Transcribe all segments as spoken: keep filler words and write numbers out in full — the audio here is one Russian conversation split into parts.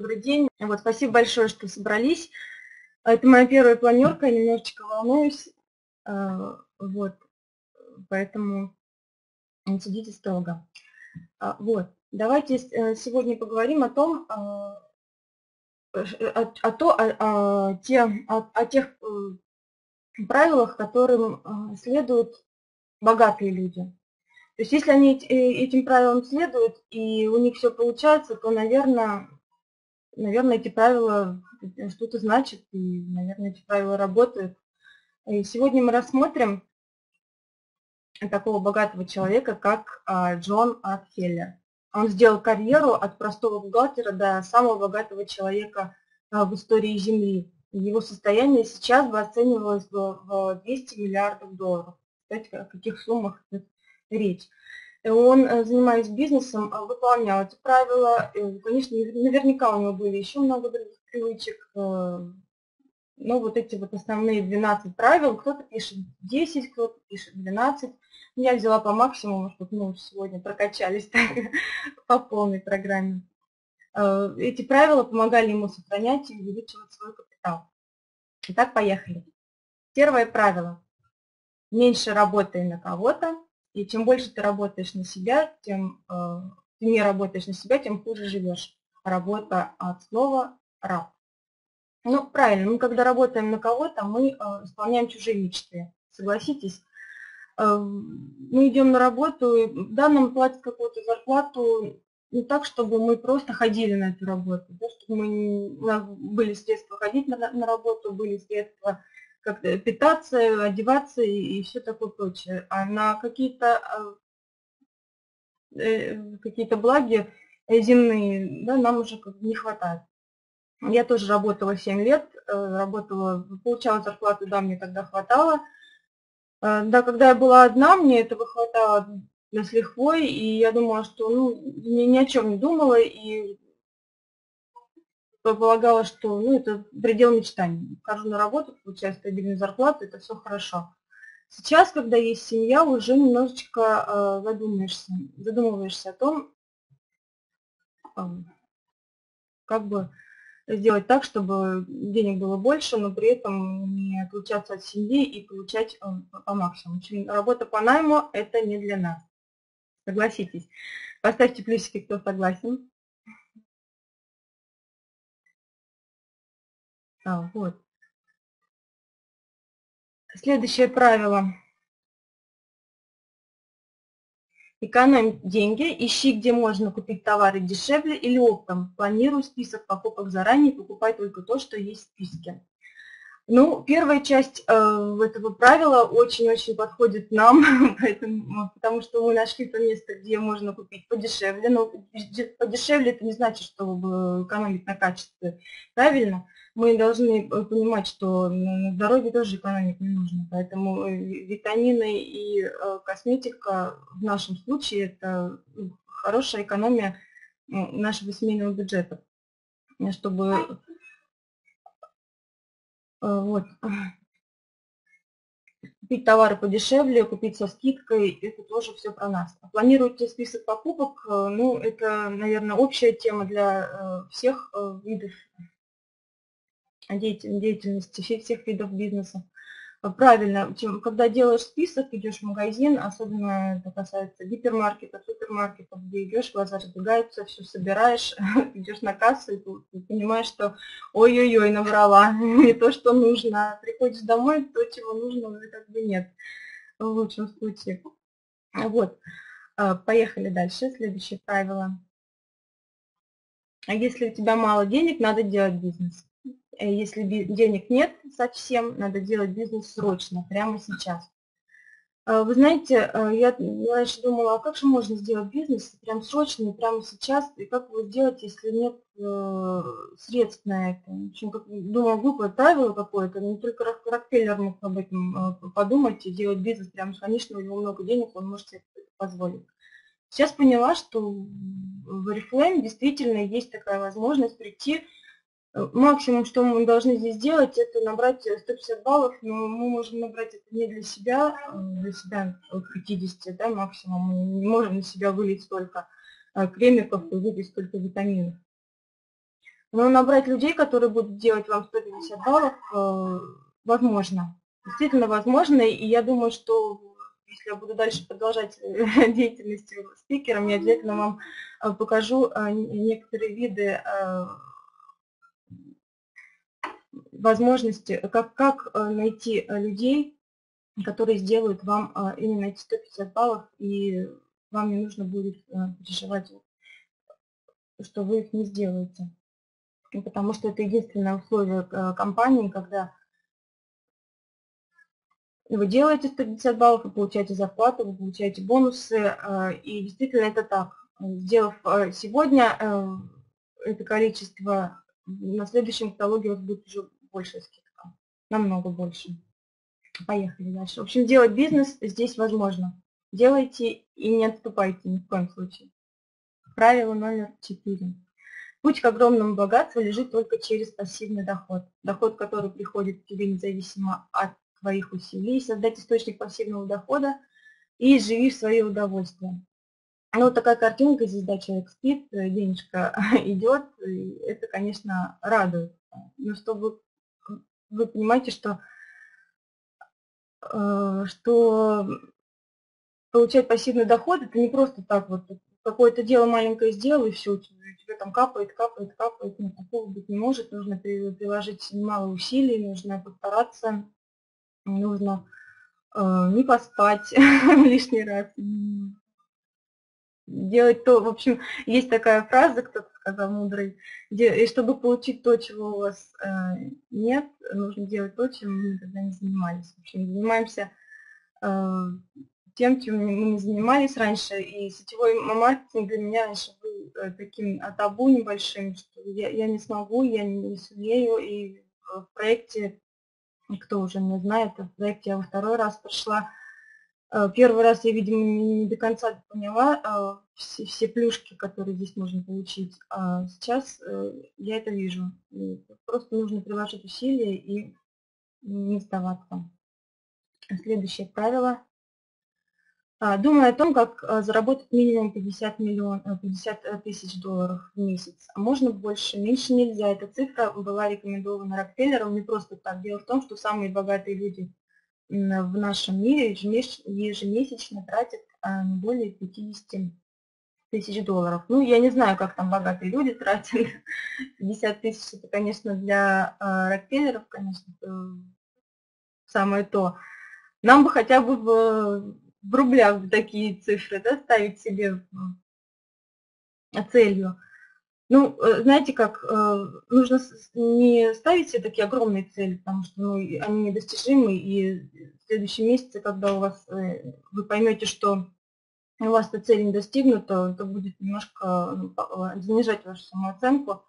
добрый день. Вот, спасибо большое, что собрались. Это моя первая планерка, я немножечко волнуюсь. Вот, поэтому не судите строго. Вот, давайте сегодня поговорим о том, о, о, то, о, о, те, о, о тех правилах, которым следуют богатые люди. То есть если они этим правилам следуют и у них все получается, то, наверное, наверное, эти правила что-то значат, и, наверное, эти правила работают. И сегодня мы рассмотрим такого богатого человека, как Джон Рокфеллер. Он сделал карьеру от простого бухгалтера до самого богатого человека в истории Земли. Его состояние сейчас бы оценивалось в двести миллиардов долларов. Кстати, о каких суммах речь. Он, занимаясь бизнесом, выполнял эти правила. Конечно, наверняка у него были еще много других привычек. Но вот эти вот основные двенадцать правил, кто-то пишет десять, кто-то пишет двенадцать. Я взяла по максимуму, чтобы мы сегодня прокачались так, по полной программе. Эти правила помогали ему сохранять и увеличивать свой капитал. Итак, поехали. Первое правило. Меньше работай на кого-то. И чем больше ты работаешь на себя, тем э, ты не работаешь на себя, тем хуже живешь. Работа от слова «раб». Ну, правильно, мы когда работаем на кого-то, мы э, исполняем чужие мечты. Согласитесь? Э, мы идем на работу, да, нам платят какую-то зарплату, не так, чтобы мы просто ходили на эту работу, да, чтобы мы, у нас были средства ходить на, на работу, были средства как-то питаться, одеваться и, и все такое прочее. А на какие-то э, какие-то благи земные, да, нам уже как бы не хватает. Я тоже работала семь лет, работала, получала зарплату, да, мне тогда хватало. Да, когда я была одна, мне этого хватало с лихвой, и я думала, что, ну, ни, ни о чем не думала, и полагала, что, ну, это предел мечтаний. Хожу на работу, получаю стабильную зарплату, это все хорошо. Сейчас, когда есть семья, уже немножечко задумаешься, задумываешься о том, как бы сделать так, чтобы денег было больше, но при этом не отлучаться от семьи и получать по максимуму. Работа по найму – это не для нас. Согласитесь. Поставьте плюсики, кто согласен. А, вот. Следующее правило. Экономь деньги, ищи, где можно купить товары дешевле или оптом. Планируй список покупок заранее, покупай только то, что есть в списке. Ну, первая часть э, этого правила очень-очень подходит нам, поэтому, потому что мы нашли то место, где можно купить подешевле. Но подешевле это не значит, чтобы экономить на качестве. Правильно? Мы должны понимать, что на здоровье тоже экономить не нужно. Поэтому витамины и э, косметика в нашем случае это хорошая экономия нашего семейного бюджета, чтобы... Вот. Купить товары подешевле, купить со скидкой, это тоже все про нас. Планируйте список покупок, ну, это, наверное, общая тема для всех видов деятельности, всех видов бизнеса. Правильно, когда делаешь список, идешь в магазин, особенно это касается гипермаркетов, супермаркетов, где идешь, глаза разбегаются, все собираешь, идешь на кассу и понимаешь, что ой-ой-ой, набрала, не то, что нужно. Приходишь домой, то, чего нужно, уже как бы нет, в лучшем случае. Вот, поехали дальше, следующее правило. А если у тебя мало денег, надо делать бизнес. Если денег нет совсем, надо делать бизнес срочно, прямо сейчас. Вы знаете, я раньше думала, а как же можно сделать бизнес прям срочно, прямо сейчас, и как его сделать, если нет средств на это? В общем, как, думала, глупое правило какое-то, не только Рокфеллер мог об этом подумать и делать бизнес прямо, конечно, у него много денег, он может себе это позволить. Сейчас поняла, что в Oriflame действительно есть такая возможность прийти. Максимум, что мы должны здесь сделать, это набрать сто пятьдесят баллов, но мы можем набрать это не для себя, для себя от пятидесяти, да, максимум. Мы не можем на себя вылить столько кремиков и выпить столько витаминов. Но набрать людей, которые будут делать вам сто пятьдесят баллов, возможно. Действительно возможно. И я думаю, что если я буду дальше продолжать деятельность спикером, я обязательно вам покажу некоторые виды возможности, как, как найти людей, которые сделают вам именно эти сто пятьдесят баллов, и вам не нужно будет переживать, что вы их не сделаете. Потому что это единственное условие компании, когда вы делаете сто пятьдесят баллов, вы получаете зарплату, вы получаете бонусы, и действительно это так. Сделав сегодня это количество, на следующем каталоге у вас будет уже большая скидка, намного больше. Поехали дальше. В общем, делать бизнес здесь возможно. Делайте и не отступайте ни в коем случае. Правило номер четыре. Путь к огромному богатству лежит только через пассивный доход. Доход, который приходит к тебе независимо от твоих усилий. Создать источник пассивного дохода и живи в свое удовольствие. Ну, вот такая картинка, здесь, да, человек спит, денежка идет, и это, конечно, радует. Но чтобы вы понимаете, что, что получать пассивный доход, это не просто так вот, какое-то дело маленькое сделал, и все, у тебя там капает, капает, капает. Ну, такого быть не может, нужно приложить немало усилий, нужно постараться, нужно э, не поспать лишний раз, делать то, в общем, есть такая фраза, кто-то сказал мудрый, где, и чтобы получить то, чего у вас э, нет, нужно делать то, чем мы никогда не занимались. В общем, занимаемся э, тем, чем мы не занимались раньше, и сетевой маркетинг для меня раньше был э, таким табу небольшим, что я, я не смогу, я не, не сумею, и в проекте, кто уже не знает, в проекте я во второй раз пришла. Первый раз я, видимо, не до конца поняла все, все плюшки, которые здесь можно получить, а сейчас я это вижу. Просто нужно приложить усилия и не сдаваться. Следующее правило. Думай о том, как заработать минимум пятьдесят тысяч долларов в месяц. А можно больше, меньше нельзя. Эта цифра была рекомендована Рокфеллером не просто так. Дело в том, что самые богатые люди в нашем мире ежемесячно тратят не более пятидесяти тысяч долларов. Ну, я не знаю, как там богатые люди тратят. пятьдесят тысяч, это, конечно, для Рокфеллеров, конечно, самое то. Нам бы хотя бы в, в рублях такие цифры, да, ставить себе целью. Ну, знаете как, нужно не ставить себе такие огромные цели, потому что ну, они недостижимы, и в следующем месяце, когда у вас, вы поймете, что у вас эта цель не достигнута, это будет немножко занижать вашу самооценку,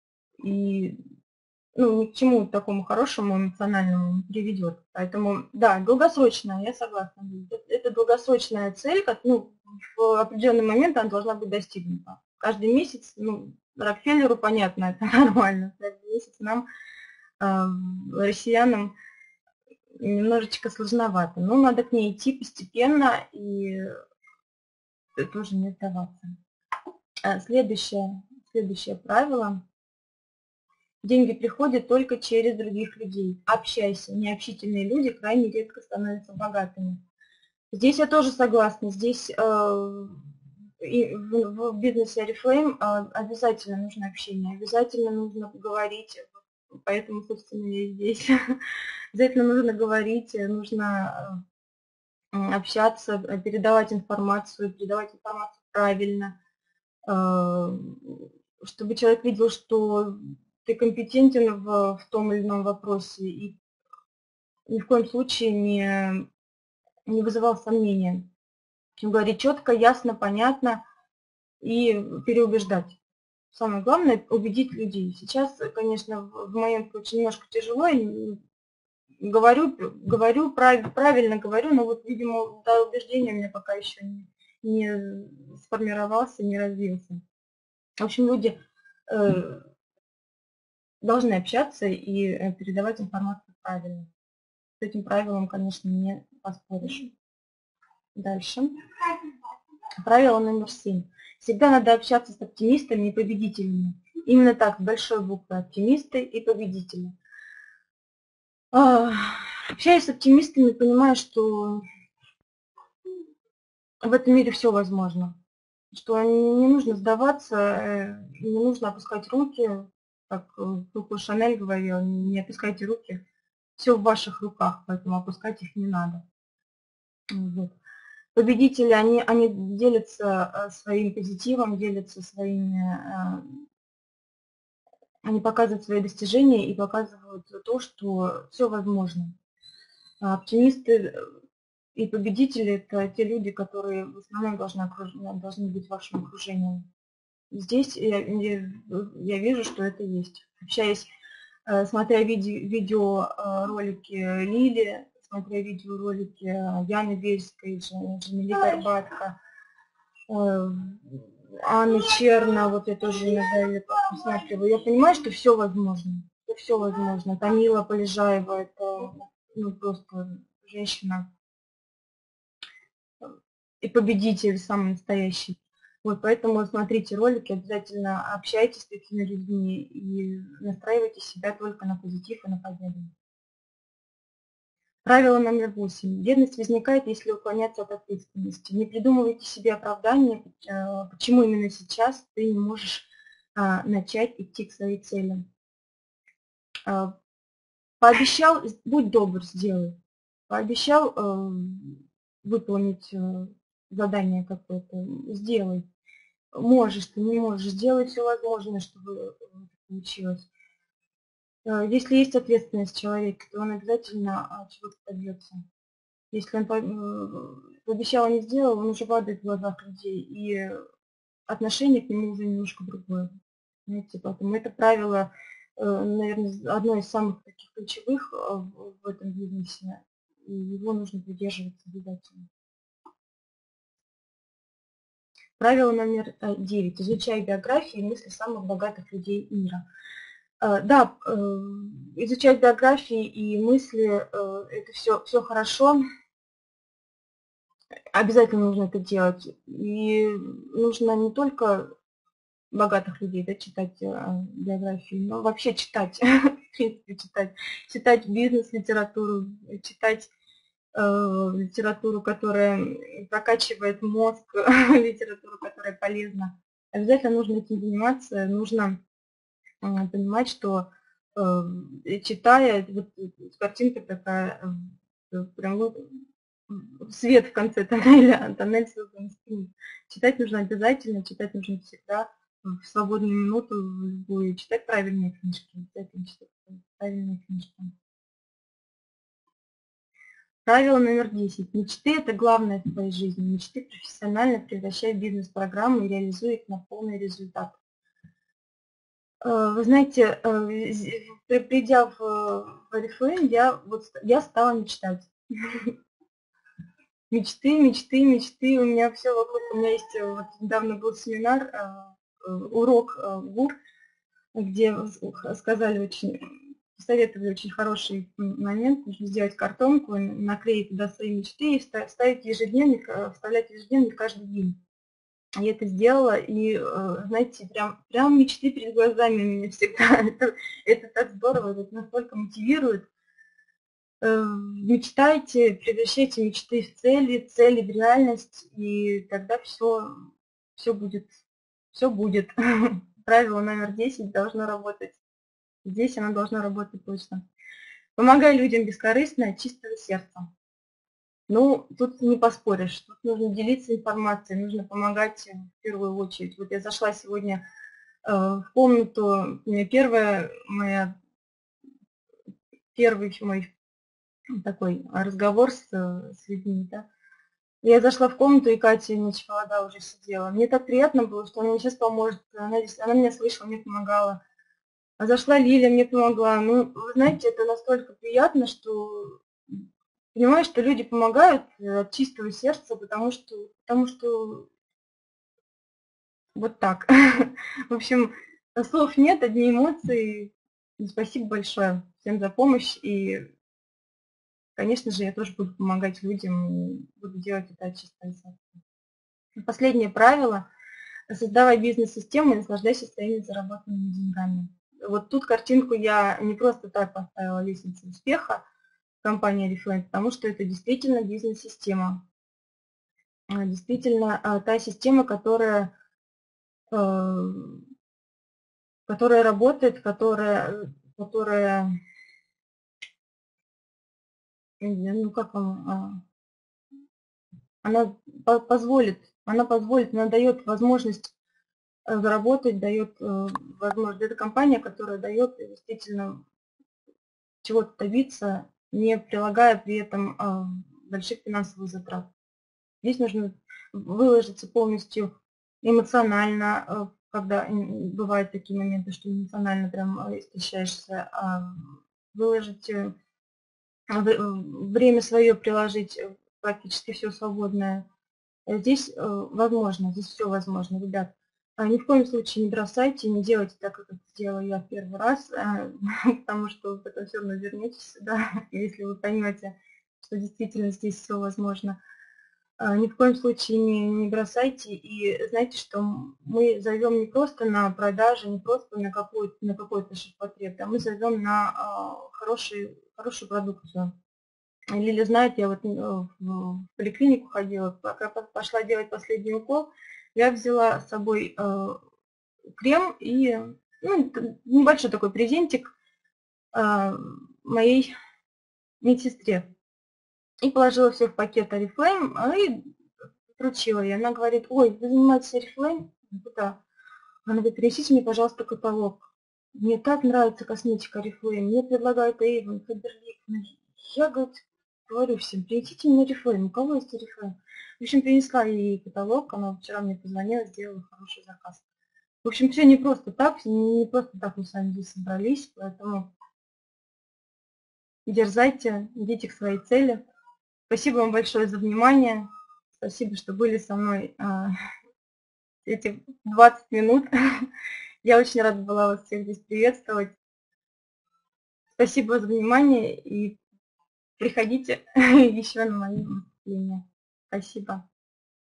и ну, ни к чему такому хорошему эмоциональному не приведет. Поэтому, да, долгосрочная, я согласна. Это долгосрочная цель, как, ну, в определенный момент она должна быть достигнута. Каждый месяц, ну, Рокфеллеру понятно, это нормально. Каждый месяц нам, э, россиянам, немножечко сложновато. Но надо к ней идти постепенно и тоже не сдаваться. Следующее, следующее правило. Деньги приходят только через других людей. Общайся. Необщительные люди крайне редко становятся богатыми. Здесь я тоже согласна. Здесь э, и в, в бизнесе Oriflame э, обязательно нужно общение, обязательно нужно говорить. Поэтому, собственно, я здесь. Обязательно нужно говорить, нужно э, общаться, передавать информацию, передавать информацию правильно, э, чтобы человек видел, что ты компетентен в, в том или ином вопросе и ни в коем случае не, не вызывал сомнения. Говорить четко, ясно, понятно и переубеждать. Самое главное – убедить людей. Сейчас, конечно, в моем случае немножко тяжело. Я говорю, говорю правильно говорю, но вот, видимо, до убеждения у меня пока еще не, не сформировался, не развился. В общем, люди э, должны общаться и передавать информацию правильно. С этим правилом, конечно, не поспоришь. Дальше. Правило номер семь. Всегда надо общаться с оптимистами и победителями. Именно так, с большой буквы, оптимисты и победители. Общаясь с оптимистами, понимаю, что в этом мире все возможно. Что не нужно сдаваться, не нужно опускать руки, как Коко Шанель говорила, не опускайте руки, все в ваших руках, поэтому опускать их не надо. Вот. Победители, они, они делятся своим позитивом, делятся своими, они показывают свои достижения и показывают то, что все возможно. А оптимисты и победители – это те люди, которые в основном должны, окруж... должны быть вашим окружением. Здесь я, я, я вижу, что это есть. Общаясь, смотря видео, видеоролики Лили, смотря видеоролики Яны Бельской, Джамили Горбатко, Анны Черна, вот я тоже иногда посматриваю, я понимаю, что все возможно. Все возможно. Тамила Полежаева – это ну, просто женщина и победитель самый настоящий. Вот поэтому смотрите ролики, обязательно общайтесь с такими людьми и настраивайте себя только на позитив и на победу. Правило номер восемь. Бедность возникает, если уклоняться от ответственности. Не придумывайте себе оправдания, почему именно сейчас ты не можешь начать идти к своей цели. Пообещал, будь добр, сделай. Пообещал выполнить задание какое-то, сделай. Можешь, ты не можешь, сделай все возможное, чтобы получилось. Если есть ответственность человека, то он обязательно чего-то добьется. Если он пообещал, а не сделал, он уже падает в глазах людей, и отношение к нему уже немножко другое. Знаете, поэтому это правило, наверное, одно из самых таких ключевых в этом бизнесе, и его нужно придерживаться обязательно. Правило номер девять. Изучай биографии и мысли самых богатых людей мира. Да, изучать биографии и мысли – это все, все хорошо. Обязательно нужно это делать. И нужно не только богатых людей, да, читать биографии, но вообще читать, в принципе, читать. Читать бизнес-литературу, читать литературу, которая прокачивает мозг, литературу, которая полезна. Обязательно нужно этим заниматься, нужно понимать, что читая, вот картинка такая, прям вот свет в конце тоннеля, тоннель создан из книг. Читать нужно обязательно, читать нужно всегда, в свободную минуту, в любую, читать правильные книжки, обязательно читать правильные книжки. Правило номер десять. Мечты – это главное в твоей жизни. Мечты профессионально превращай в бизнес-программу и реализуй их на полный результат. Вы знаете, придя в Oriflame, я, вот, я стала мечтать. Мечты, мечты, мечты. У меня все вокруг. У меня есть, вот недавно был семинар, урок ГУР, где сказали очень, советовали очень хороший момент. Нужно сделать картонку, наклеить туда свои мечты и вставить ежедневник, вставлять ежедневник каждый день. Я это сделала, и, знаете, прям, прям мечты перед глазами у меня всегда. Это, это так здорово, это настолько мотивирует. Мечтайте, превращайте мечты в цели, цели в реальность, и тогда все, все будет, все будет. Правило номер десять должно работать. Здесь оно должно работать точно. Помогай людям бескорыстно, от чистого сердца. Ну, тут не поспоришь, тут нужно делиться информацией, нужно помогать в первую очередь. Вот я зашла сегодня э, в комнату, у меня первая моя, первый мой такой разговор с, с людьми, да. Я зашла в комнату, и Катя Нечеволода уже сидела. Мне так приятно было, что она мне сейчас поможет, она, она меня слышала, мне помогала. А зашла Лиля, мне помогла. Ну, вы знаете, это настолько приятно, что понимаешь, что люди помогают от чистого сердца, потому что, потому что вот так. В общем, слов нет, одни эмоции. Спасибо большое всем за помощь. И, конечно же, я тоже буду помогать людям, буду делать это от чистого сердца. Последнее правило. Создавай бизнес-систему и наслаждайся своими заработанными деньгами. Вот тут картинку я не просто так поставила лестницу успеха компании Oriflame, потому что это действительно бизнес-система. Действительно та система, которая, которая работает, которая, которая ну как вам, она позволит, она позволит, она дает возможность заработать, дает возможность. Это компания, которая дает действительно чего-то добиться, не прилагая при этом больших финансовых затрат. Здесь нужно выложиться полностью эмоционально, когда бывают такие моменты, что эмоционально прям истощаешься, выложить, время свое приложить, практически все свободное. Здесь возможно, здесь все возможно, ребят. Ни в коем случае не бросайте, не делайте так, как это сделала я в первый раз, потому что вы потом все равно вернетесь сюда, если вы поймете, что действительно здесь все возможно. Ни в коем случае не, не бросайте, и знаете, что мы зовем не просто на продажи, не просто на какой-то на какой-то ширпотреб, а мы зовем на хороший, хорошую продукцию. Лиля знает, я вот в поликлинику ходила, пока пошла делать последний укол, я взяла с собой крем и ну, небольшой такой презентик моей медсестре. И положила все в пакет Oriflame, и вручила ей. Она говорит: ой, вы занимаетесь Oriflame? Да. Она говорит: принесите мне, пожалуйста, каталог. Мне так нравится косметика Oriflame. Мне предлагают Avon, Faberlic. Я, говорит, говорю всем: принесите мне Oriflame. У кого есть Oriflame? В общем, принесла ей каталог. Она вчера мне позвонила, сделала хороший заказ. В общем, все не просто так, не просто так мы с вами здесь собрались, поэтому дерзайте, идите к своей цели. Спасибо вам большое за внимание. Спасибо, что были со мной эти двадцать минут. Я очень рада была вас всех здесь приветствовать. Спасибо за внимание и приходите еще на мои выступления. Спасибо.